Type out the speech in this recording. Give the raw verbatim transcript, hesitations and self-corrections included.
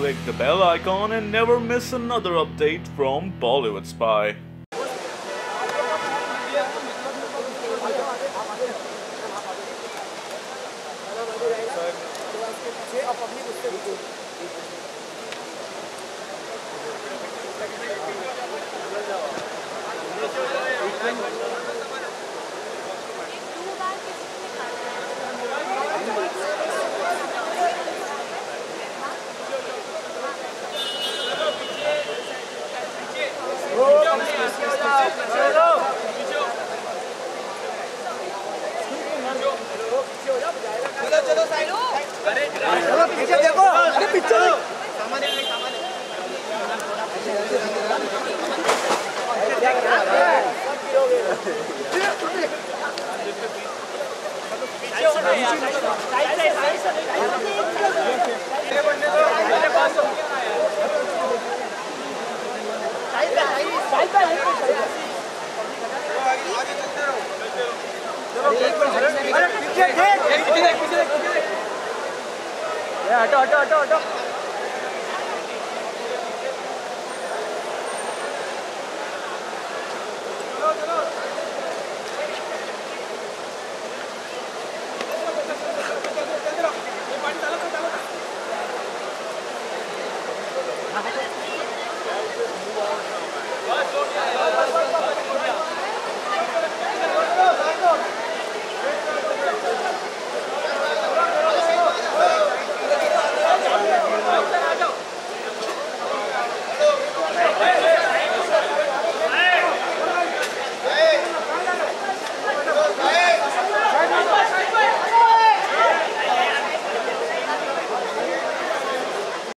click the bell icon and never miss another update from Bollywood Spy. चलो पीछे देखो, अरे पीछे सामान है, सामान है। हटो हटो हटो हटो